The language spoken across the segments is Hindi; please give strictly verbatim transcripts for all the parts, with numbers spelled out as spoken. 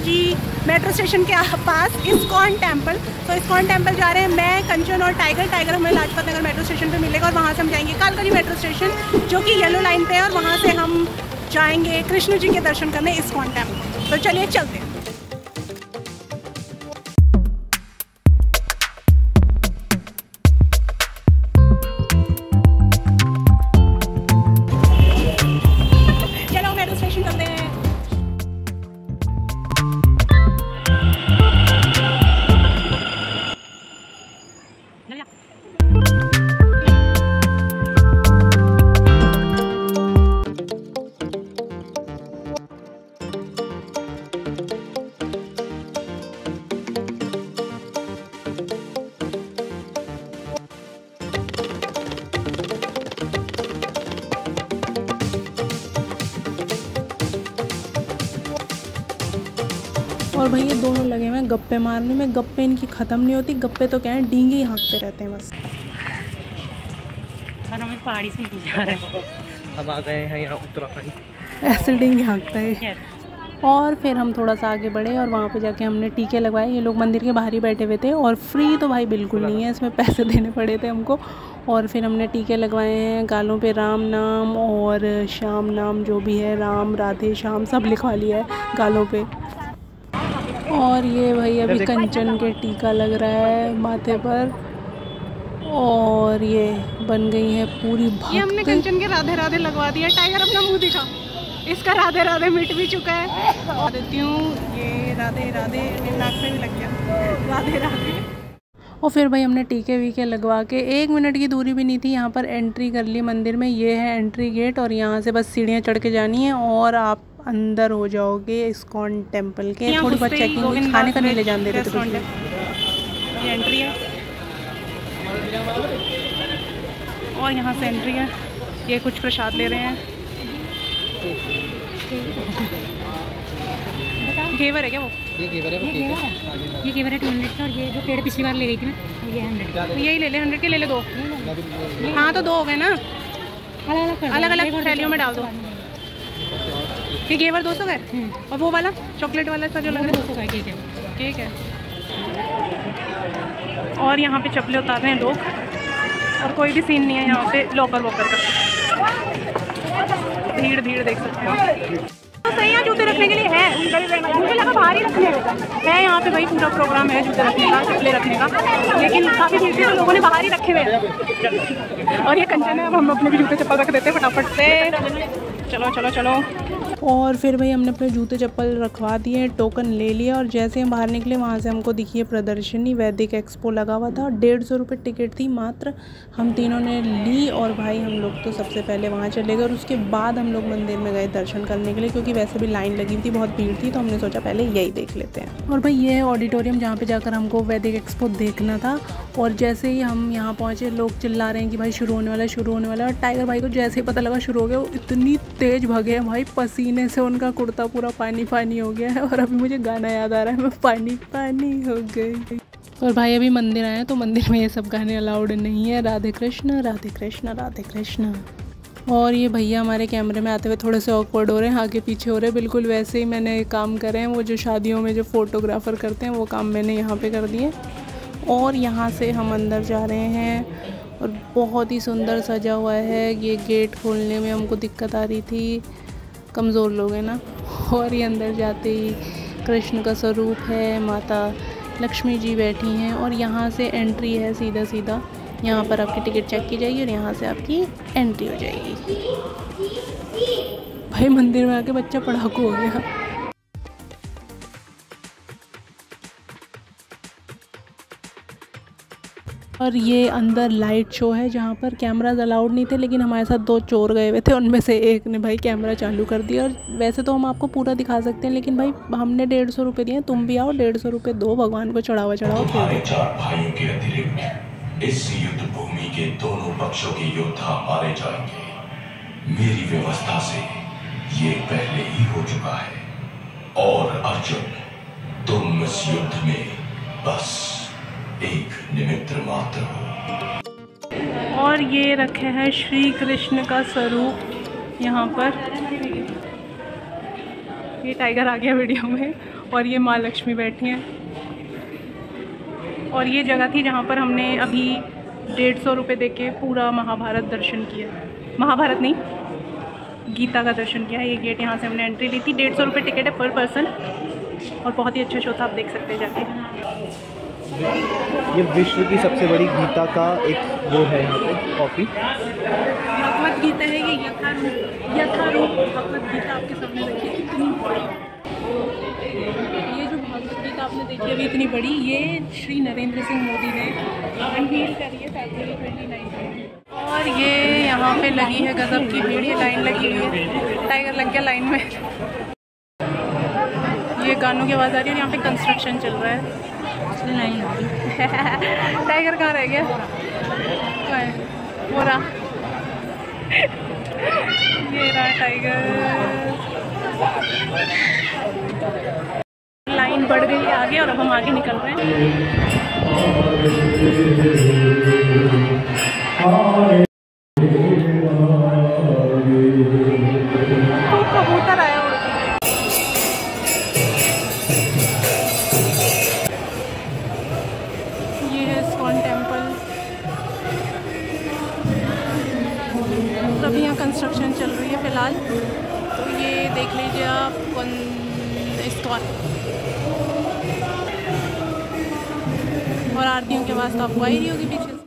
जी मेट्रो स्टेशन के पास इस्कॉन टेम्पल। तो इस्कॉन टेम्पल जा रहे हैं मैं, कंचन और टाइगर। टाइगर हमें लाजपत नगर मेट्रो स्टेशन पे मिलेगा और वहाँ से हम जाएंगे कालकरी मेट्रो स्टेशन जो कि येलो लाइन पे है, और वहाँ से हम जाएंगे कृष्ण जी के दर्शन करने इस्कॉन टेम्पल। तो चलिए चलते हैं। और भाई ये दोनों लगे हुए हैं गप्पे मारने में। गप्पे इनकी ख़त्म नहीं होती। गप्पे तो क्या है, डींगे ही हाँकते रहते हैं बस। और हमें पहाड़ी से नहीं जा रहे हैं, हम आ गए हैं यहाँ उत्तराखंड। ऐसे डींगे हाँकता है। और फिर हम थोड़ा सा आगे बढ़े और वहाँ पे जाके हमने टीके लगवाए। ये लोग मंदिर के बाहर ही बैठे हुए थे और फ्री तो भाई बिल्कुल नहीं है, इसमें पैसे देने पड़े थे हमको। और फिर हमने टीके लगवाए हैं गालों पे। राम नाम और श्याम नाम जो भी है, राम राधे श्याम सब लिखवा लिया है गालों पे। और ये भाई अभी कंचन के टीका लग रहा है माथे पर। और ये बन गई है पूरी भक्त। ये हमने कंचन के राधे राधे लगवा दिया। टाइगर अपना मुंह दिखा, इसका राधे राधे मिट भी चुका है। और देती हूँ ये राधे राधे नाक पे भी लग गया राधे राधे। और फिर भाई हमने टीके वीके लगवा के, एक मिनट की दूरी भी नहीं थी, यहाँ पर एंट्री कर ली मंदिर में। ये है एंट्री गेट और यहाँ से बस सीढ़ियाँ चढ़ के जानी है और आप अंदर हो जाओगे इस्कॉन टेम्पल के। थोड़ी बहुत चेकिंग, खाने का नहीं ले जाने दे रहे थे। ये एंट्री है और यहाँ से एंट्री है। ये कुछ प्रसाद ले रहे हैं। घेवर है क्या वो? ये घेवर है, वो घेवर है। ये घेवर है टू हंड्रेड का। और ये जो पेड़ पिछली बार ले गई थी मैं, ये हंड्रेड का। तो यही ले ले, हंड्रेड के ले ले दो। हाँ तो दो हो गए ना, अलग अलग अलग अलग थैलियों में डाल दो। ये घेवर दो सौ है और वो वाला चॉकलेट वाला सा जो लग रहा है दो सौ का। ठीक है ठीक है। और यहाँ पे चप्पलें उतार रहे हैं लोग और कोई भी सीन नहीं है यहाँ पे लॉकर वॉकर का। भीड़ भीड़ देख सकते हो। तो सही है, जूते रखने के लिए है, मुझे लगा बाहर ही रखने है। यहाँ पे भाई पूरा प्रोग्राम है जूते रखने का, चप्पलें रखने का, लेकिन काफ़ी भीड़ से लोगों ने बाहर ही रखे हुए हैं। और ये कंचन है, अब हम अपने भी जूते चप्पल रख देते हैं फटाफट से। चलो चलो चलो। और फिर भाई हमने अपने जूते चप्पल रखवा दिए, टोकन ले लिया और जैसे हम बाहर निकले वहाँ से हमको दिखी है प्रदर्शनी। वैदिक एक्सपो लगा हुआ था। डेढ़ सौ रुपये टिकट थी मात्र। हम तीनों ने ली और भाई हम लोग तो सबसे पहले वहाँ चले गए और उसके बाद हम लोग मंदिर में गए दर्शन करने के लिए, क्योंकि वैसे भी लाइन लगी थी, बहुत भीड़ थी, तो हमने सोचा पहले यही देख लेते हैं। और भाई ये है ऑडिटोरियम जहाँ पर जाकर हमको वैदिक एक्सपो देखना था। और जैसे ही हम यहाँ पहुँचे लोग चिल्ला रहे हैं कि भाई शुरू होने वाला शुरू होने वाला। और टाइगर भाई को जैसे ही पता लगा शुरू हो गया, वो इतनी तेज़ भागे हैं भाई, पसीने से उनका कुर्ता पूरा पानी पानी हो गया है। और अभी मुझे गाना याद आ रहा है, मैं पानी पानी हो गई। और भाई अभी मंदिर आए हैं तो मंदिर में ये सब गाने अलाउड नहीं है। राधे कृष्ण राधे कृष्ण राधे कृष्ण। और ये भैया हमारे कैमरे में आते हुए थोड़े से ऑकवर्ड हो रहे हैं, आगे पीछे हो रहे हैं। बिल्कुल वैसे ही मैंने काम करे हैं, वो जो शादियों में जो फोटोग्राफर करते हैं वो काम मैंने यहाँ पे कर दिए। और यहाँ से हम अंदर जा रहे हैं और बहुत ही सुंदर सजा हुआ है। ये गेट खोलने में हमको दिक्कत आ रही थी, कमज़ोर लोग हैं ना। और ये अंदर जाते ही कृष्ण का स्वरूप है, माता लक्ष्मी जी बैठी हैं। और यहाँ से एंट्री है सीधा सीधा। यहाँ पर आपकी टिकट चेक की जाएगी और यहाँ से आपकी एंट्री हो जाएगी। भाई मंदिर में आके बच्चा पढ़ाकू हो गया। और ये अंदर लाइट शो है जहाँ पर कैमराज अलाउड नहीं थे, लेकिन हमारे साथ दो चोर गए हुए थे, उनमें से एक ने भाई कैमरा चालू कर दिया। और वैसे तो हम आपको पूरा दिखा सकते हैं, लेकिन भाई हमने डेढ़ सौ रुपये दिए, तुम भी आओ डेढ़ सौ रुपये दो, भगवान को चढ़ावा चढ़ाओ। चार भाइयों के अतिरिक्त इस युद्ध भूमि के दोनों पक्षों के योद्धा मारे जाएंगे। मेरी व्यवस्था से ये पहले ही हो चुका है। और अर्जुन, तुम इस युद्ध में बस एक निमित्त मात्र हो। और ये रखे हैं श्री कृष्ण का स्वरूप यहाँ पर। ये टाइगर आ गया वीडियो में। और ये माँ लक्ष्मी बैठी हैं। और ये जगह थी जहाँ पर हमने अभी डेढ़ सौ रुपये दे के पूरा महाभारत दर्शन किया। महाभारत नहीं, गीता का दर्शन किया। ये गेट यहाँ से हमने एंट्री ली थी। डेढ़ सौ रुपये टिकट है पर पर्सन और बहुत ही अच्छा शो था, आप देख सकते हैं जाके। ये विश्व की सबसे बड़ी गीता का एक वो है यहाँ पे कॉपी। भगवत गीता है ये, यथारूप यथारूप भगवत गीता आपके सामने देखिए कितनी बड़ी। ये जो भगवत गीता आपने देखी अभी इतनी बड़ी, ये श्री नरेंद्र सिंह मोदी ने अनवील करी है फरवरी ट्वेंटी नाइनटीन। और ये यहाँ पे लगी है गजब की भीड़, ये लाइन लगी हुई है, टाइगर लग गया लाइन में। ये गानों की आवाज़ आ रही है और यहाँ पे कंस्ट्रक्शन चल रहा है, इसलिए लाइन लगी। टाइगर कहाँ रह गया? वो रहा, ये रहा टाइगर। लाइन बढ़ गई आगे और अब हम आगे निकल रहे हैं। तो कबूतर आया हुआ। ये है इस्कॉन टेम्पल। अभी यहाँ कंस्ट्रक्शन चल रही है फिलहाल, तो ये देख लीजिए आप इस्कॉन। और आरतियों के बाद तो आपको आ ही रही होगी पीछे से।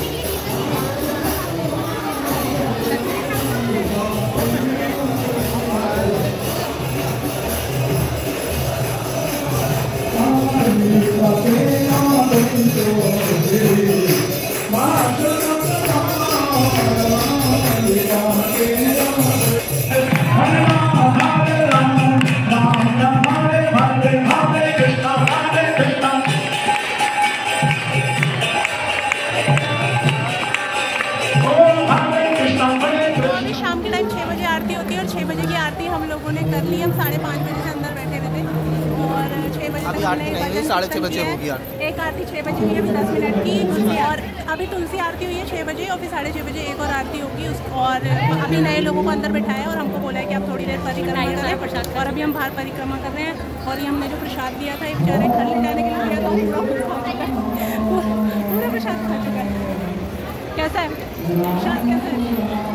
शाम के टाइम छः बजे आरती होती है और छः बजे की आरती हम लोगों ने कर ली। हम साढ़े पाँच बजे से अंदर बैठे हुए थे और छः बजे अभी आरती नहीं, साढ़े छः बजे होगी आरती। एक आरती छः बजे हुई है दस मिनट की, और अभी तुलसी आरती हुई है छः बजे और फिर साढ़े छः बजे एक और आरती होगी। उस और अभी नए लोगों को अंदर बैठाया और हमको बोला है कि आप थोड़ी देर परिक्रमा करें। और अभी हम बाहर परिक्रमा कर रहे हैं और ये हमने जो प्रसाद दिया था, एक बेचारे घर ले जाने के लिए दिया था, पूरा पूरा प्रसाद खा चुका है। कैसा है प्रसाद? कैसा है?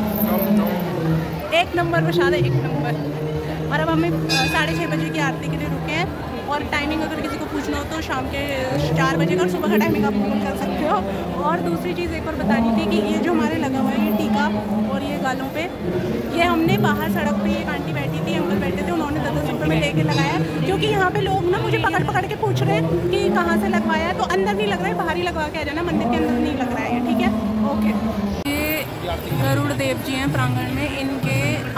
एक नंबर प्रसाद है, एक नंबर। और अब हमें साढ़े छः बजे की आरती के लिए रुके हैं। और टाइमिंग अगर किसी को पूछना हो तो शाम के चार बजे का और सुबह का टाइमिंग आप फोन कर सकते हो। और दूसरी चीज़ एक और बतानी थी कि ये जो हमारे लगा हुआ है ये टीका और ये गालों पे, ये हमने बाहर सड़क पे, एक आंटी बैठी थी, अंकल बैठे थे, उन्होंने दस दस रुपये में लेके लगाया। क्योंकि यहाँ पे लोग ना मुझे पकड़ पकड़ के पूछ रहे हैं कि कहाँ से लगवाया है, तो अंदर नहीं लग रहा है, बाहर ही लगवा के आ जाना, मंदिर के अंदर नहीं लग रहा है, ठीक है? ओके। ये गरुड़ देव जी हैं प्रांगण में, इनके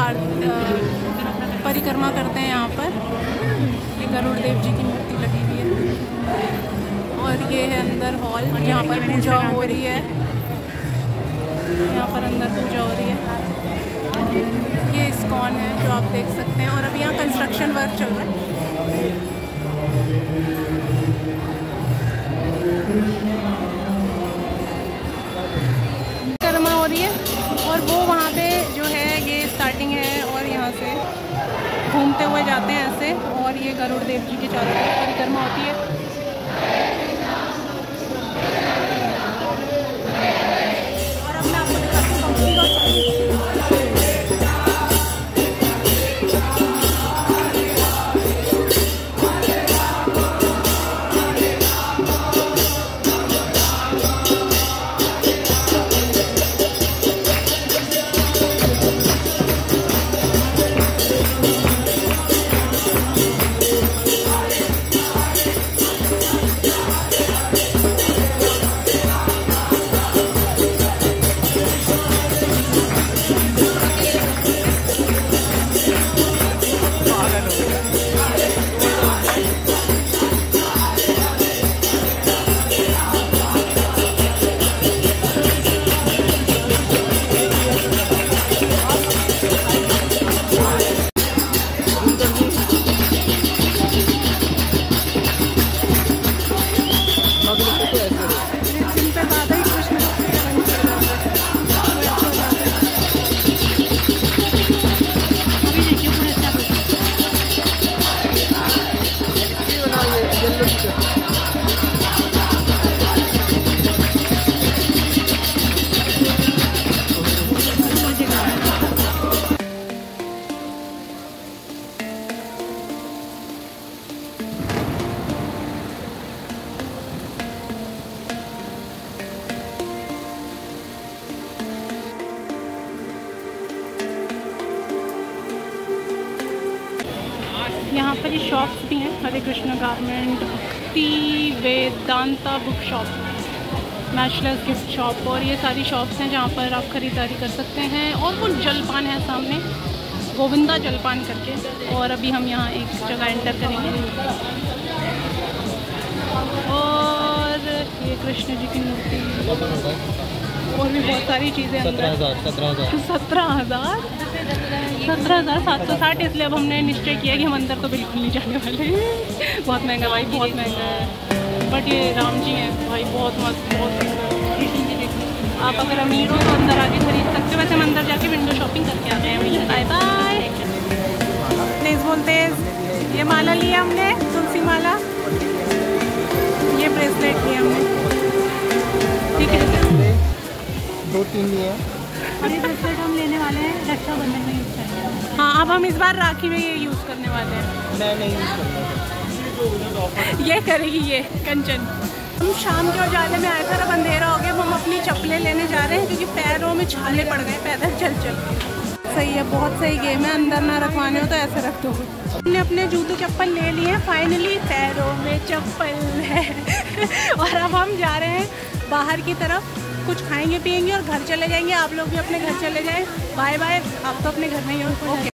परिक्रमा करते हैं यहाँ पर। ये गरुड़ देव जी की मूर्ति लगी हुई है और ये है अंदर हॉल जहाँ पर पूजा हो रही है। यहाँ पर अंदर पूजा हो रही है। ये इस्कॉन है जो आप देख सकते हैं और अभी यहाँ कंस्ट्रक्शन वर्क चल रहा है। परिक्रमा हो रही है और वो वहाँ पे जो है ये स्टार्टिंग है और यहाँ से घूमते हुए जाते हैं ऐसे, और ये गरुड़ देव जी के चारों तरफ परिक्रमा होती है। और अब मैं आपको दिखाती हूँ कंपनी का। पर ये शॉप्स भी हैं, हरे Krishna garment, Bhakti Vedanta book shop, matchless gift shop, और ये सारी शॉप्स हैं जहाँ पर आप ख़रीदारी कर सकते हैं। और वो जलपान है सामने, गोविंदा जलपान करके। और अभी हम यहाँ एक जगह एंटर करेंगे और ये कृष्ण जी की मूर्ति और भी बहुत सारी चीज़ें। सत्रह हज़ार सत्रह हज़ार सत्रह हज़ार सत्रह हज़ार सात सौ साठ इसलिए अब हमने निश्चय किया कि हम अंदर तो बिल्कुल नहीं जाने वाले। बहुत महंगा भाई, बहुत महंगा है। बट ये राम जी हैं भाई, बहुत मस्त, बहुत सुंदर। आप अगर अमीर हो तो अंदर आके खरीद सकते हो। वैसे हम अंदर जाके विंडो शॉपिंग करके आते हैं। Bye bye. प्लीज़ बोलते हैं। ये माला लिया हमने, तुलसी माला, ये ब्रेसलेट लिया हमने, ठीक है। दो तीन लिए और ये ब्रेसलेट हम लेने वाले हैं रक्षाबंधन में यूज़ करेंगे। हाँ, अब हम इस बार राखी में ये यूज़ करने वाले हैं। मैं नहीं यूज़ करता। ये करेगी ये कंचन। हम शाम के उजाले में आए थे, अब अंधेरा हो गया। हम अपनी चप्पलें लेने जा रहे हैं क्योंकि पैरों में छाले पड़ गए पैदल चल चल के। सही है, बहुत सही गेम है। अंदर ना रखवाने हो तो ऐसे रख दो। हमने अपने जूते चप्पल ले लिए हैं, फाइनली पैरों में चप्पल है। और अब हम जा रहे हैं बाहर की तरफ, कुछ खाएंगे पिएंगे और घर चले जाएंगे। आप लोग भी अपने घर चले जाएं। Bye bye. आप तो अपने घर में ही हो। ओके।